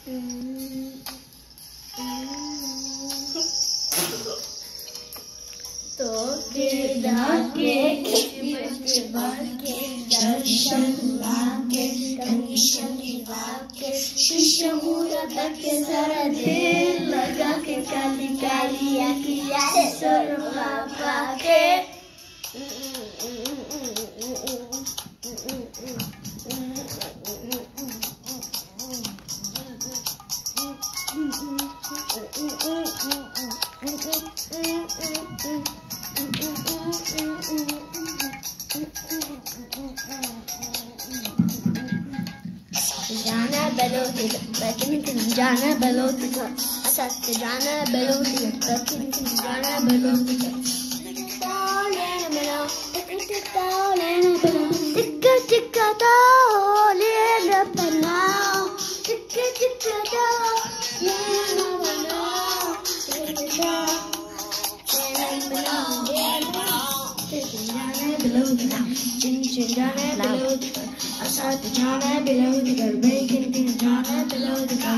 तो गिरा के दर्शन लाके कंगीशन लाके शीशा मुरा के सारा दिल लगा के काली काली आँखियाँ से सुरमा पाके जाना बलोती का असत जाना बलोती का जाना बलोती का तालेना बनाओ टिक्का टिक्का तालेना बनाओ टिक्का टिक्का तालेना बनाओ टिक्का बनाओ जाना बलोती का जाना बलोती का असत जाना बलोती का बेकिन जाना बलोती का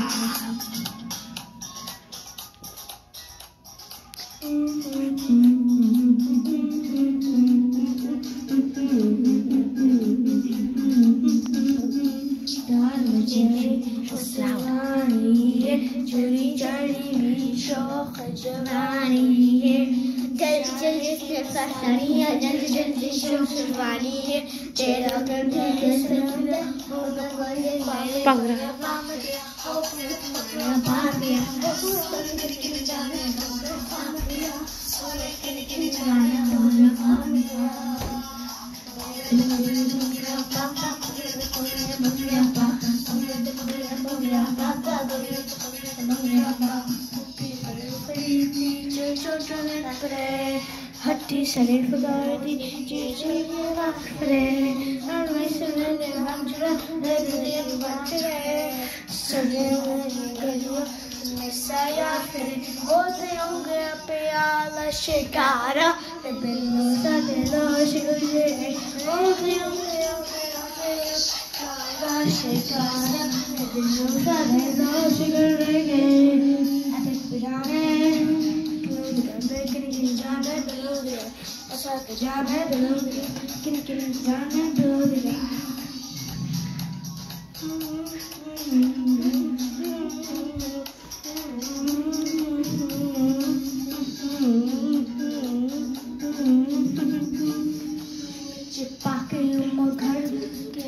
चोरी चढ़ी शौक जवानी है जल्दी जल्दी से फसानी है जल्दी जल्दी शौक जवानी है तेरा कंधे कैसे मिले हो न कोई पागल हो पागल हट्टी शरीफ गाड़ी चीज़ें रखरे नरमे से नरमे बंचरा नरमे बंचरे सजे गलियों में साया फिर होते होंगे प्याला शिकारा बिल्लो सा दिलो शिकुजे होते होंगे प्याला शिकारा बिल्लो सा दिलो शिकुजे ऐसे पिराने जाना बलोगे असत जाना बलोगे किन किन जाना बलोगे चिपा के घर के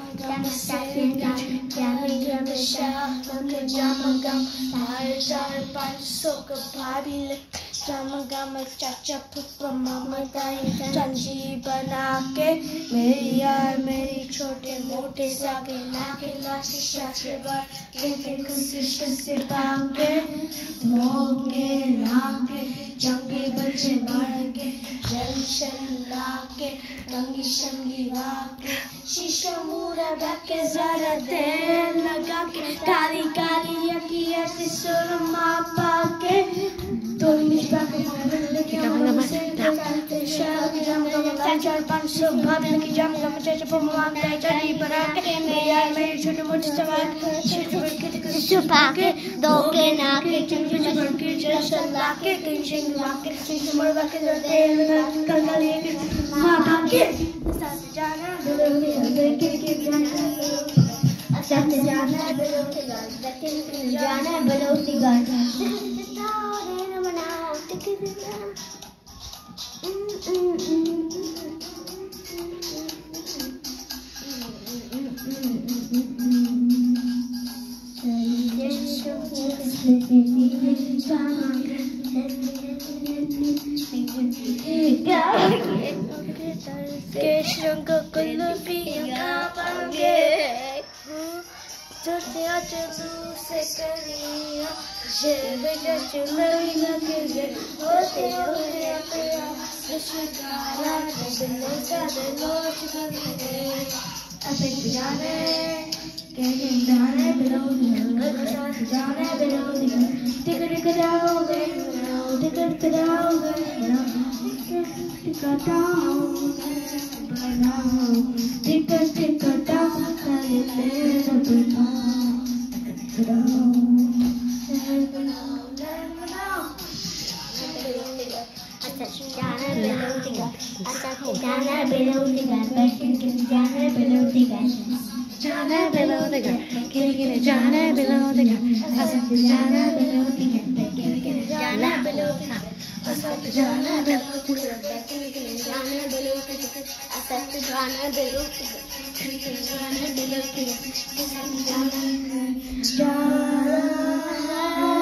चाचा फुप्पा मामा दाई चंजी बना के मेरी यार मेरी छोटे मोटे सागे लाके लाशी शाशे बार लेकिन खुशी से पाके मोगे लाके जंगे बच्चे मार के जंशन लाके रंगी शंगी लाके शीशा मुरा ढके जरा तेल लगा के काली काली अखियाँ से सुरमा पाके तो निशा के लेके हमसे करते शादी जम चार पांच सौ भाग की जम चाचा पम्मा दाई चली बना के मेरी मेरी छोटे मोटे सवाल छुपा के दो के नाके चंचू चढ़ के जैसा लाके टेंशन लाके मरवा के तेल कंगाली के माँ भागे साथ जाना बलोगे लेके जाना साथ जाना बलोगे जाना बलोगे गाना Jana below the gun, kitty Jana below the gun. I said Jana below the gun, Jana below the gun. I said Jana below the gun, Jana below the gun. I said Jana below the gun, Jana below the gun. I said Jana.